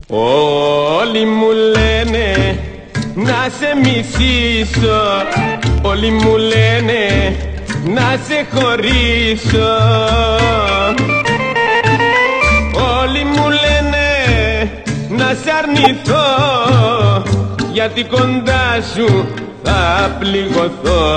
Όλοι μου λένε να σε μισήσω, όλοι μου λένε να σε χωρίσω, όλοι μου λένε να σε αρνηθώ, γιατί κοντά σου θα πληγωθώ.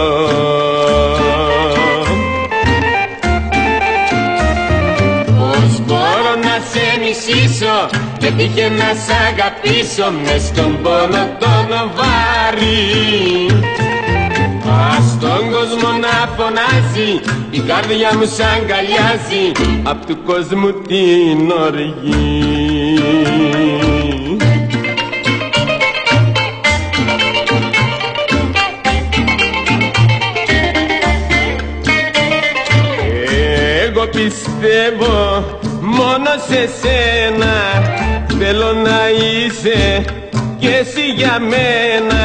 Πώς μπορώ να σε μισήσω και τύχε να σ' αγαπήσω μες στον πόνο τον βάρη. Ας τον κόσμο να φωνάζει, η καρδιά μου σ' αγκαλιάζει απ' του κόσμου την οργή. Εγώ πιστεύω μόνο σε σένα, θέλω να είσαι κι εσύ για μένα.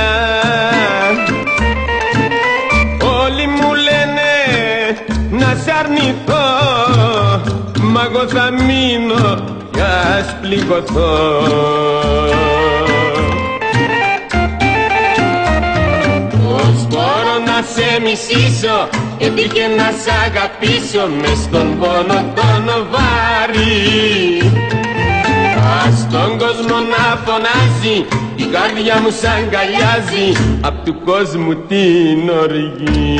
Όλοι μου λένε να σ' αρνηθώ, μα εγώ θα μείνω κι ας πληγωθώ. Πώς μπορώ να σε μισήσω και τύχε να σ' αγαπήσω μες στον πόνο τον βάρη. Ας τον κόσμο να φωνάζει, η καρδιά μου σ' αγκαλιάζει απ' του κόσμου την οργή.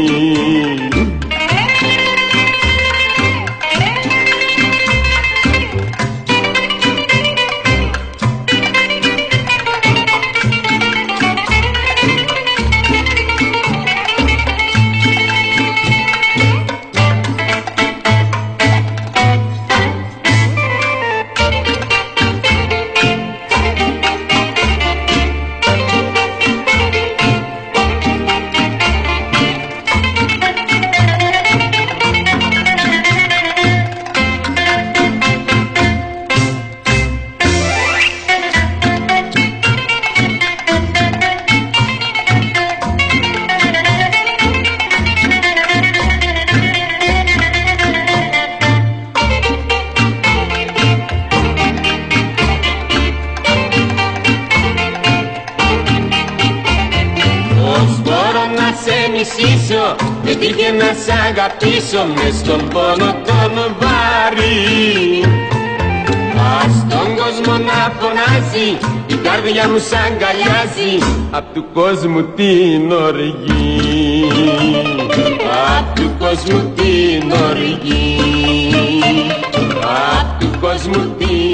Και τύχε να σ' αγαπήσω μες στον πόνο τον βάρη. Ας τον κόσμο να φωνάζει, η καρδιά μου σ' αγκαλιάζει απ' του κόσμου την οργή, απ' του κόσμου την οργή, απ' του κόσμου την